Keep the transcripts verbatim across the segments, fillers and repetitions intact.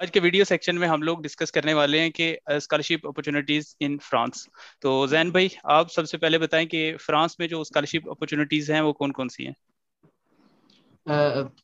आज के video section में हम लोग डिस्कस करने वाले हैं कि स्कॉलरशिप अपॉर्चुनिटीज इन फ्रांस। तो जैन भाई, आप सबसे पहले बताएं कि फ्रांस में जो स्कॉलरशिप अपॉर्चुनिटीज हैं वो कौन कौन सी हैं। अ,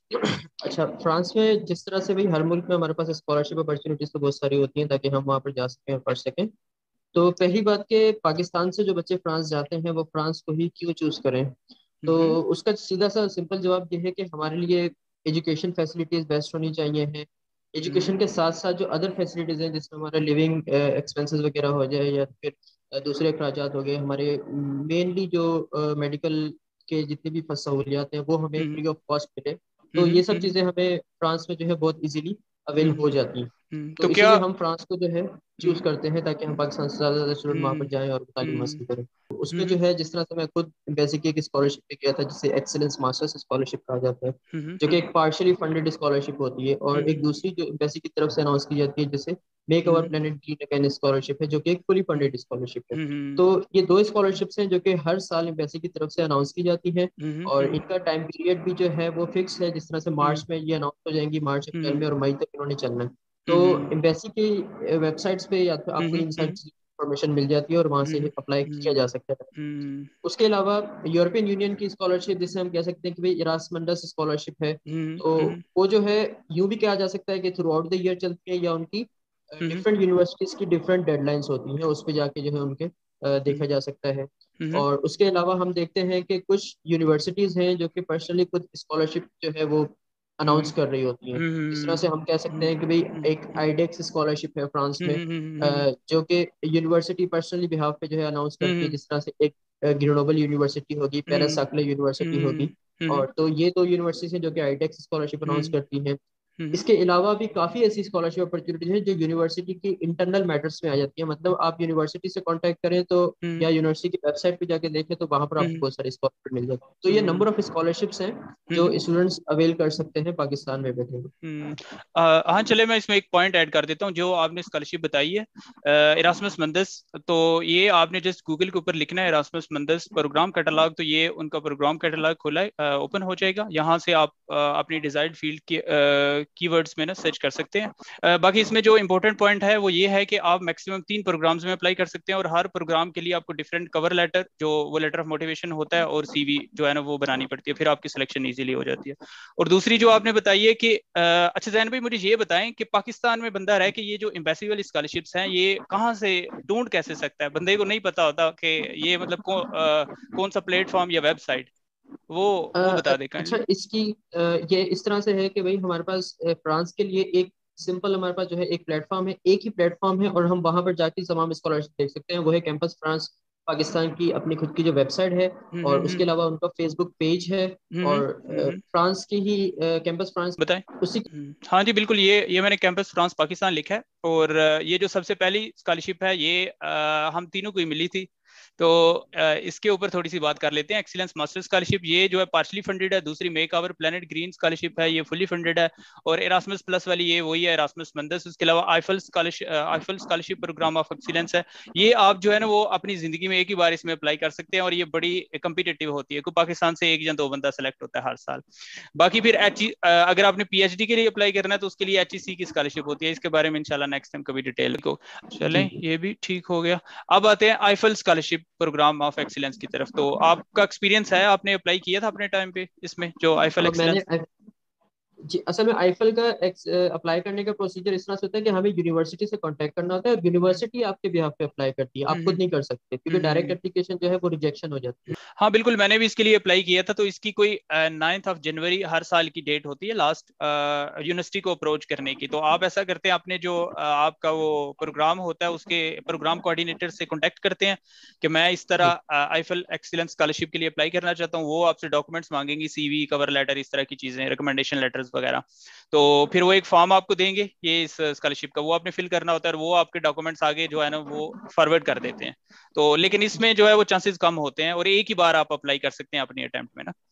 अच्छा, फ्रांस में जिस तरह से भाई हर मुल्क में हमारे पास स्कॉलरशिप अपॉर्चुनिटीज तो बहुत सारी होती हैं ताकि हम वहाँ पर जा सकें और पढ़ सकें। तो पहली बात कि पाकिस्तान से जो बच्चे फ्रांस जाते हैं वो फ्रांस को ही क्यों चूज करें। तो हम्म उसका सीधा सा सिंपल जवाब ये है कि हमारे लिए एजुकेशन फैसिलिटीज बेस्ट होनी चाहिए हैं। हम्म एजुकेशन के साथ साथ जो अदर फैसिलिटीज हैं जिसमें हमारा लिविंग एक्सपेंसेस वगैरह हो जाए या फिर अ, दूसरे अखराजात हो गए हमारे, मेनली जो मेडिकल के जितनी भी सहूलियात हैं वो हमें हम्म फ्री ऑफ कॉस्ट मिले। तो हम्म ये सब हम्म चीज़ें हमें फ्रांस में जो है बहुत इजीली अवेल हम्म हो जाती हैं। हम्म, तो तो क्या। इसीलिए हम फ्रांस को जो है चूज हम्म करते हैं ताकि हम पाकिस्तान से ज़्यादा से ज़्यादा स्टूडेंट वहाँ हम्म पर जाएं और तालीम हम्म हासिल करें। तो उसमें जो हम्म है जिस तरह से मैं खुद बेसिक एक स्कॉलरशिप पे गया था जिसे एक्सेलेंस मास्टर्स स्कॉलरशिप कहा जाता है, हम्म जो कि एक पार्शियली फंडेड स्कॉलरशिप होती है, और एक हम्म दूसरी जो बेसिक की तरफ से अनाउंस की जाती है जिसे make our hmm planet green again scholarship है, जो कि एक फुली फंडेड स्कॉलरशिप है। हम्म तो ये दो स्कॉलरशिप्स हैं जो कि हर साल एम्बेसी की तरफ से अनाउंस की जाती हैं, हम्म और हम्म इनका टाइम पीरियड भी जो है वो फिक्स है। जिस तरह से हम्म मार्च में ये अनाउंस हो जाएंगी, मार्च अप्रैल हम्म में, और मई तक इन्होंने चलना है। तो हम्म एम्बेसी की वेबसाइट्स पे या तो आपको हम्म इन सारी हम्म इंफॉर्मेशन मिल जाती है और वहां से हम्म अप्लाई किया हम्म जा सकता है। हम्म उसके अलावा यूरोपियन यूनियन की स्कॉलरशिप जिसे हम कह सकते हैं कि भाई इरास्मंडस स्कॉलरशिप है, हम्म तो हम्म वो जो है यूं भी कहा जा सकता है कि थ्रू आउट द ईयर चलती है, या उनकी हम्म डिफरेंट यूनिवर्सिटीज की डिफरेंट डेडलाइंस होती हैं, उस पे जाके जो है उनके अ, देखा जा सकता है। हम्म और उसके अलावा हम देखते हैं कि कुछ यूनिवर्सिटीज हैं जो कि पर्सनली खुद स्कॉलरशिप जो है वो हम्म अनाउंस कर रही होती हैं। जिस तरह हम्म से हम कह सकते हम्म हैं कि भाई हम्म एक आईडेक्स स्कॉलरशिप है फ्रांस में, हम्म अ, जो कि यूनिवर्सिटी पर्सनली बिहाफ पे जो है अनाउंस करती है। हम्म जिस तरह से एक ग्रेनोबल यूनिवर्सिटी होगी, हम्म पेरासाक्ले यूनिवर्सिटी होगी, हम्म और तो ये दो यूनिवर्सिटीज हैं जो कि आईडेक्स स्कॉलरशिप अनाउंस हम्म करती हैं। हम्म इसके अलावा भी काफी ऐसी स्कॉलरशिप अपॉर्चुनिटीज हैं जो यूनिवर्सिटी की इंटरनल मैटर्स में आ जाती है। मतलब आप यूनिवर्सिटी से कांटेक्ट करें तो, हम्म या यूनिवर्सिटी की वेबसाइट पे जाके देखें तो वहां पर आपको हम्म बहुत सारी स्कॉलरशिप मिल जाती है। तो ये हम्म नंबर ऑफ स्कॉलरशिप्स हैं जो हम्म स्टूडेंट्स अवेल कर सकते हैं पाकिस्तान में बैठे हुए। हम्म अ, हाँ, चले मैं इसमें एक पॉइंट ऐड कर देता हूँ। जो आपने स्कॉलरशिप बताई है इरास्मस मंदस, तो ये आपने जस्ट गूगल के ऊपर लिखना है इरास्मस मंदस प्रोग्राम कैटलॉग, तो ये उनका प्रोग्राम कैटलॉग खुला है, ओपन हो जाएगा। यहाँ से आप अ, अपनी डिजायर्ड फील्ड के कीवर्ड्स में ना सर्च कर सकते हैं। अ, बाकी इसमें जो इंपॉर्टेंट पॉइंट है वो ये है कि आप मैक्सिमम तीन प्रोग्राम्स में अप्लाई कर सकते हैं, और हर प्रोग्राम के लिए आपको डिफरेंट कवर लेटर, जो वो लेटर ऑफ मोटिवेशन होता है, और सीवी जो है ना वो बनानी पड़ती है, फिर आपकी सिलेक्शन इजीली हो जाती है। और दूसरी जो आपने बताई है कि अ, अच्छा जैन भाई, मुझे ये बताएं कि पाकिस्तान में बंदा रह के ये जो एम्बेसी वाली स्कॉलरशिप्स हैं ये कहाँ से ढूंढ कैसे सकता है? बंदे को नहीं पता होता कि ये मतलब कौ, अ, कौन सा प्लेटफॉर्म या वेबसाइट, वो अ, वो बता दे अच्छा, काइंडली। इसकी अ, ये इस तरह से है कि भाई हमारे पास अ, फ्रांस के लिए एक सिंपल, हमारे पास जो है एक प्लेटफॉर्म है, एक ही प्लेटफॉर्म है, और हम वहां पर जाके तमाम स्कॉलरशिप देख सकते हैं। वो है कैंपस फ्रांस पाकिस्तान की अपनी खुद की जो वेबसाइट है, हम्म और हम्म उसके अलावा उनका फेसबुक पेज है, हम्म और हम्म अ, हम्म, फ्रांस की ही कैंपस फ्रांस बताएं। उसी। हम्म, हाँ जी बिल्कुल, ये ये मैंने कैंपस फ्रांस पाकिस्तान लिखा है, और अ, ये जो सबसे पहली स्कॉलरशिप है ये अ, हम तीनों को ही मिली थी। तो अ, इसके ऊपर थोड़ी सी बात कर लेते हैं। एक्सीलेंस मास्टर स्कॉलरशिप ये जो है पार्शली फंडेड है, दूसरी make our planet green scholarship है, ये फुली फंडेड है, और एरास्मस प्लस वाली ये वही है, एरास्मस मंदस। उसके अलावा Eiffel scholarship, Eiffel scholarship program of excellence है। ये आप जो है ना वो अपनी जिंदगी में एक ही बार इसमें अप्लाई कर सकते हैं, और ये बड़ी कम्पिटेटिव होती है, क्योंकि पाकिस्तान से एक या दो बंदा सेलेक्ट होता है हर साल। बाकी फिर एच अगर आपने पीएचडी के लिए अप्लाई करना है तो उसके लिए एचईसी की स्कॉलरशिप होती है। इसके बारे में इंशाल्लाह नेक्स्ट टाइम कभी डिटेल को जी चलें, जी। ये भी ठीक हो गया। अब आते हैं Eiffel scholarship program of excellence की तरफ। तो आपका एक्सपीरियंस है, आपने अप्लाई किया था अपने टाइम पे इसमें जो आईफल अब मैंने एक्सीलेंस। जी, असल में आईफल का अप्लाई करने का प्रोसीजर इस तरह से होता है कि हमें यूनिवर्सिटी से कांटेक्ट करना होता है, और यूनिवर्सिटी आपके बिहाफ पे अप्लाई करती है, आप खुद हम्म नहीं कर सकते, क्योंकि डायरेक्ट हम्म एप्लीकेशन जो है वो रिजेक्शन हो जाती है। हाँ बिल्कुल, मैंने भी इसके लिए अप्लाई किया था। तो इसकी कोई नाइन्थ ऑफ जनवरी हर साल की डेट होती है लास्ट यूनिवर्सिटी को अप्रोच करने की। तो आप ऐसा करते हैं, अपने जो uh, आपका वो प्रोग्राम होता है उसके प्रोग्राम कोऑर्डिनेटर से कांटेक्ट करते हैं कि मैं इस जी तरह आईफल एक्सीलेंस स्कॉलरशिप के लिए अप्लाई करना चाहता हूँ। वो आपसे डॉक्यूमेंट्स मांगेंगी, सीवी, कवर लेटर, इस तरह की चीजें, रिकमेंडेशन लेटर्स वगैरह। तो फिर वो एक फॉर्म आपको देंगे ये इस स्कॉलरशिप का, वो आपने फिल करना होता है, और वो आपके डॉक्यूमेंट्स आगे जो है ना वो फॉरवर्ड कर देते हैं। तो लेकिन इसमें जो है वो चांसेस कम होते हैं, और एक ही बार आप अप्लाई कर सकते हैं अपनी अटेम्प्ट में ना।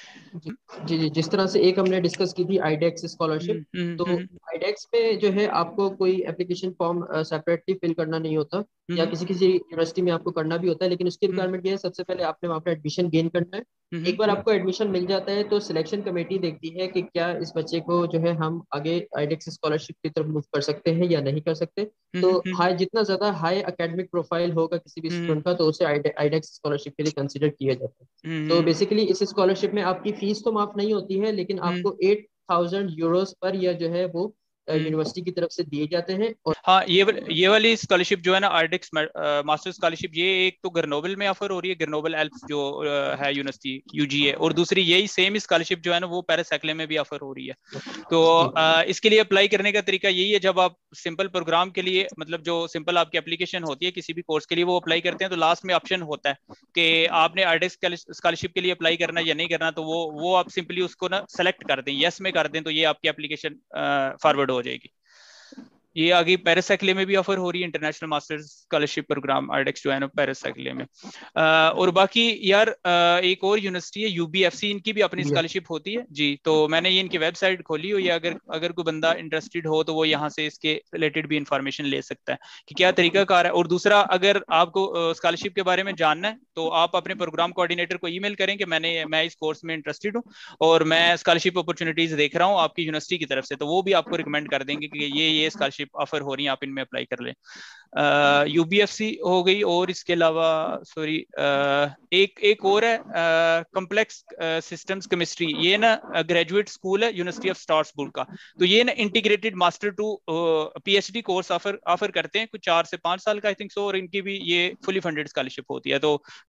जी जी जी, जिस तरह से एक हमने डिस्कस की थी आईडेक्स स्कॉलरशिप, हम्म हम्म तो हम्म आईडेक्स में जो है आपको कोई एप्लीकेशन फॉर्म सेपरेटली फिल करना नहीं होता, या हम्म किसी किसी यूनिवर्सिटी में आपको करना भी होता है, लेकिन उसकी हम्म रिक्वायरमेंट ये है, सबसे पहले आपने वहाँ पे एडमिशन गेन करना है। हम्म एक बार आपको एडमिशन मिल जाता है तो सिलेक्शन कमेटी देखती है कि क्या इस बच्चे को जो है हम आगे आईडेक्स स्कॉलरशिप की तरफ मूव कर सकते हैं या नहीं कर सकते। तो हम्म हम्म हाई, जितना ज्यादा हाई एकेडमिक प्रोफाइल होगा किसी भी हम्म स्टूडेंट का, तो उसे आईडेक्स स्कॉलरशिप के लिए कंसिडर किया जाता है। तो हम्म बेसिकली इस स्कॉलरशिप में आपकी फीस तो माफ नहीं होती है, लेकिन हम्म आपको eight thousand euros per year जो है वो हम्म। यूनिवर्सिटी की तरफ से दिए जाते हैं। और हाँ, ये वाल, ये वाली स्कॉलरशिप जो है ना, आर्डिक्स मास्टर स्कॉलरशिप, ये एक तो ग्रेनोबल में ऑफर हो रही है, ग्रेनोबल एल्फ जो अ, है यूनिवर्सिटी यूजीए, और दूसरी यही सेम स्कॉलरशिप जो है ना वो पैरासेक्ले में भी ऑफर हो रही है। तो जी अ, इसके लिए अप्लाई करने का तरीका यही है, जब आप सिंपल प्रोग्राम के लिए, मतलब जो सिंपल आपकी एप्लीकेशन होती है किसी भी कोर्स के लिए, वो अप्लाई करते हैं तो लास्ट में ऑप्शन होता है कि आपने आर्डिक्स स्कॉलरशिप के लिए अप्लाई करना है या नहीं करना। तो वो वो आप सिंपली उसको ना सेलेक्ट कर दें, यस में कर दें, तो ये आपकी एप्लीकेशन फॉरवर्ड हो जाएगी। ये आगे पैरासाइक्ले में भी ऑफर हो रही है, इंटरनेशनल मास्टर्स स्कॉलरशिप प्रोग्राम आरडेक्स जो है ना पैरासाइक्ले में। अ, और बाकी यार अ, एक और यूनिवर्सिटी है यूबीएफसी, इनकी भी अपनी जी स्कॉलरशिप होती है जी। तो मैंने ये इनकी वेबसाइट खोली हुई है, अगर अगर कोई बंदा इंटरेस्टेड हो तो वो यहाँ से इसके रिलेटेड भी इंफॉर्मेशन ले सकता है कि क्या तरीका कार है। और दूसरा, अगर आपको स्कॉलरशिप के बारे में जानना है तो आप अपने प्रोग्राम कोऑर्डिनेटर को ईमेल करें कि मैंने मैं इस कोर्स में इंटरेस्टेड हूँ और मैं स्कॉलरशिप अपॉर्चुनिटीज देख रहा हूँ आपकी यूनिवर्सिटी की तरफ से, तो वो भी आपको रिकमेंड कर देंगे कि ये ये स्कॉलरशिप ऑफर हो रही है, आप इनमें अप्लाई कर लें। यूबीएफसी हो गई, और इसके अलावा सॉरी एक एक और है कॉम्प्लेक्स सिस्टम्स केमिस्ट्री, ये ना ग्रेजुएट स्कूल है यूनिवर्सिटी ऑफ स्ट्रासबुर्ग का। तो ये ना integrated master to PhD course offer offer करते हैं, कुछ चार से पांच साल का आई थिंक सो, और इनकी भी ये फुली फंडेड स्कॉलरशिप होती है। तो